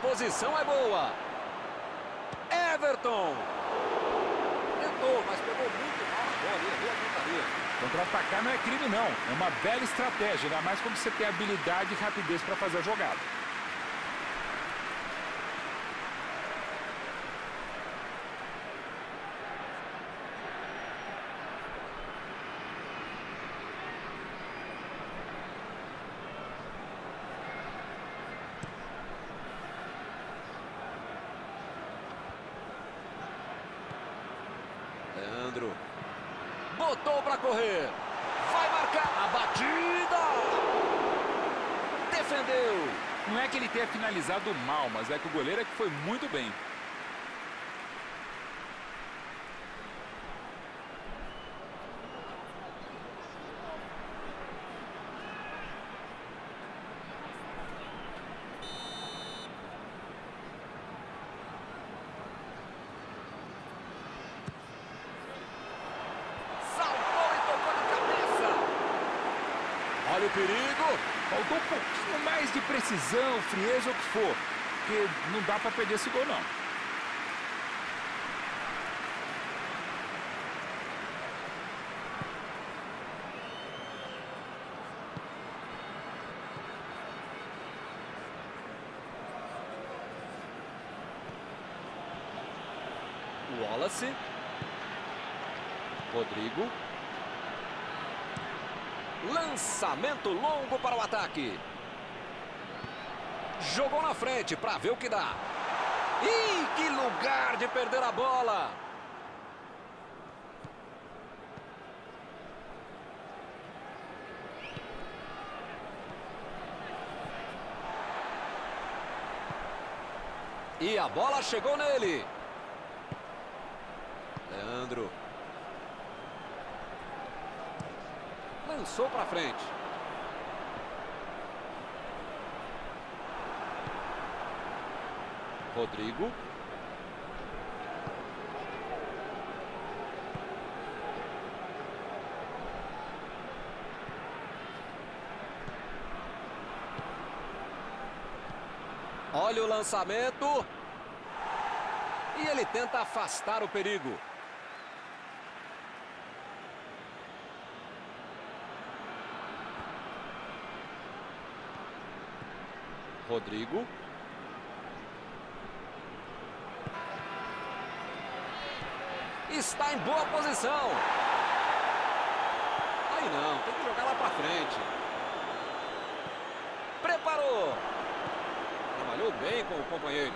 posição é boa. Everton. Tentou, mas pegou muito mal a bola. Ele a pontaria. Contra-atacar não é crime, não. É uma bela estratégia, ainda mais quando você tem habilidade e rapidez para fazer a jogada. Leandro. Botou para correr. Vai marcar a batida. Defendeu. Não é que ele tenha finalizado mal, mas é que o goleiro é que foi muito bem. Olha o perigo. Faltou um pouquinho mais de precisão, frieza ou o que for. Porque não dá para perder esse gol, não. Wallace. Rodrigo. Lançamento longo para o ataque. Jogou na frente para ver o que dá. Ih, que lugar de perder a bola. E a bola chegou nele. Leandro. Lançou para frente. Rodrigo. Olha o lançamento. E ele tenta afastar o perigo. Rodrigo. Está em boa posição. Aí não, tem que jogar lá para frente. Preparou. Trabalhou bem com o companheiro.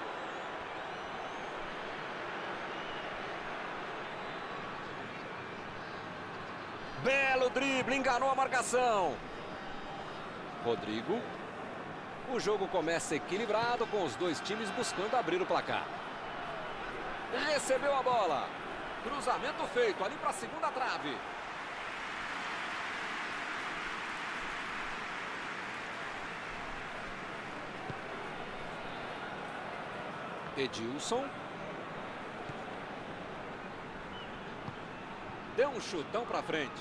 Belo drible, enganou a marcação. Rodrigo. O jogo começa equilibrado, com os dois times buscando abrir o placar. Recebeu a bola. Cruzamento feito ali para a segunda trave. Edilson. Deu um chutão para frente.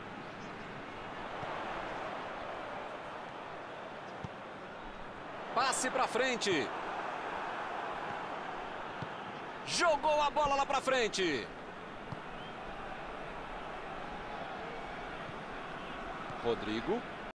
Passe para frente. Jogou a bola lá para frente. Rodrigo.